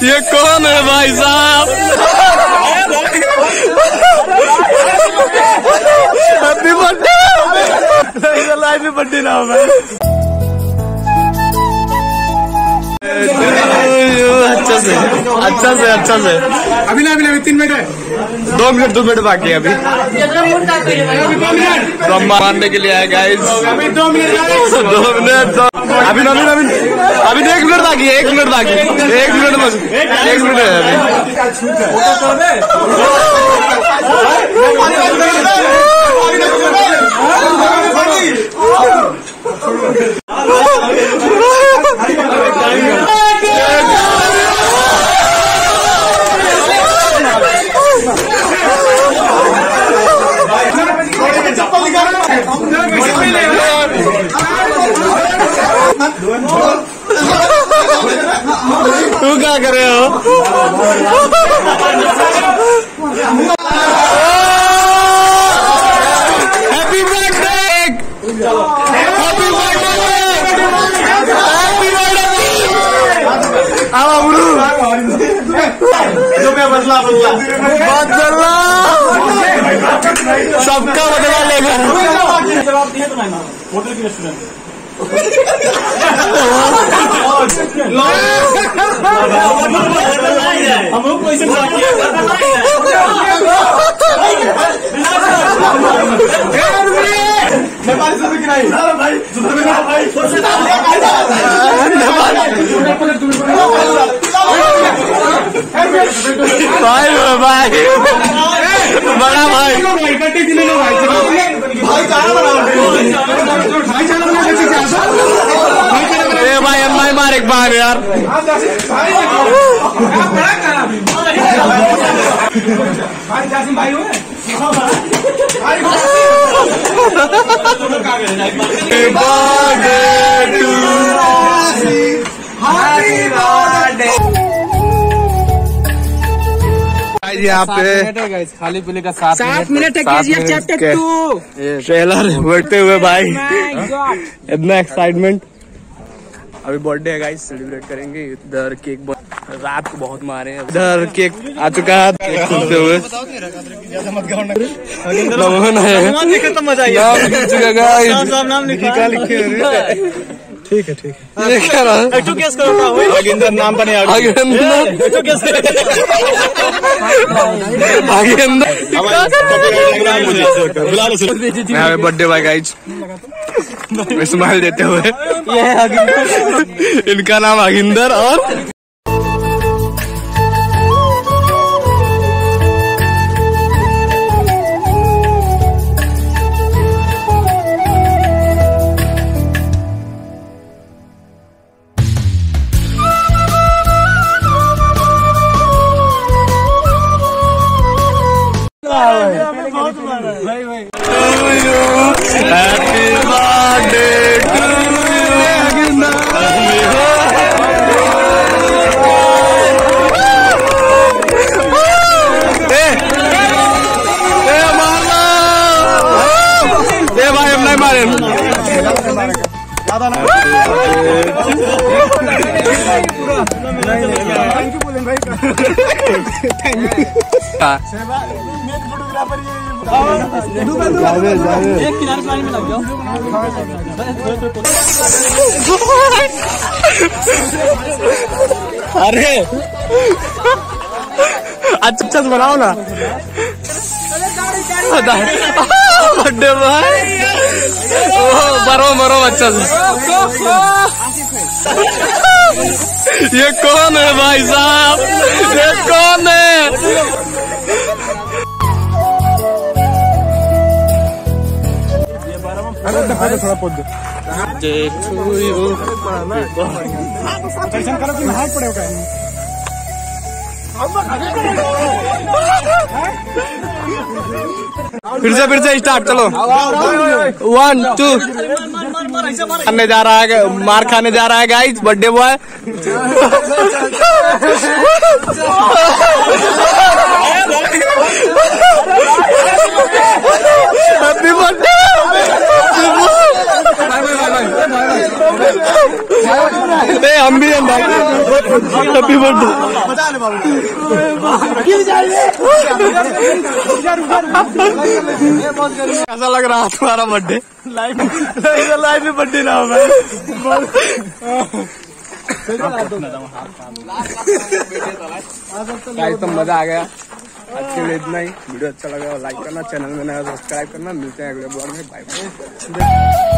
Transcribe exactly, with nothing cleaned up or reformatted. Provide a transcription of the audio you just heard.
ये कौन है भाई साहब? Happy birthday. हैप्पी बर्थडे ना हो भाई। अच्छा से अच्छा से अच्छा से अभी ना अभी अभी तीन मिनट है। दो मिनट दो मिनट बाकी है अभी। तो हम मारने के लिए आए गाइस। अभी दो मिनट दो मिनट अभी नवीन नवीन अभी एक मिनट बाकी है। एक मिनट बाकी एक मिनट बस एक मिनट है तू क्या कर रहे हो? Happy birthday happy birthday happy birthday. आओ गुरु जो मैं बदला बदला बदला सबका बदला लेगा। होटल की रेस्टोरेंट हम लोग को इसे भाई भाई बड़ा भाई भाई भाई अम्मा मार एक बार यार। यहाँ पे खाली पीले का सात सात मिनट है केजीएफ चैप्टर टू ट्रेलर बढ़ते हुए भाई इतना एक्साइटमेंट। अभी बर्थडे है गाइस सेलिब्रेट करेंगे। इधर केक रात को बहुत मारे हैं। इधर केक आ चुका है केक सुनते हुए तो मजा आएगा। ठीक है ठीक है क्या आगिंदर नाम का नहीं Aginder birthday boy guys smile देते हुए। इनका नाम आगिंदर और एक किनारे पानी में लग जाओ। अरे अच्छा अच्छा बनाओ ना बर्थडे भाई। मरो मरो अच्छा से। ये कौन है भाई साहब? ये कौन है? थोड़ा पौध करो कि हाथ पड़ेगा। फिर से फिर से स्टार्ट चलो। वन टू खाने जा रहा है मार खाने जा रहा है guys birthday boy. Happy birthday. हम भी हम भाई हैप्पी बर्थडे। कैसा लग रहा तुम्हारा बर्थडे? लाइव लाइव में बर्थडे ना होगा। गाइस तो मजा आ गया। आज के लिए इतना ही। वीडियो अच्छा लगा लाइक करना, चैनल में नया सब्सक्राइब करना। मिलते हैं अगले ब्लॉग में। Bye bye.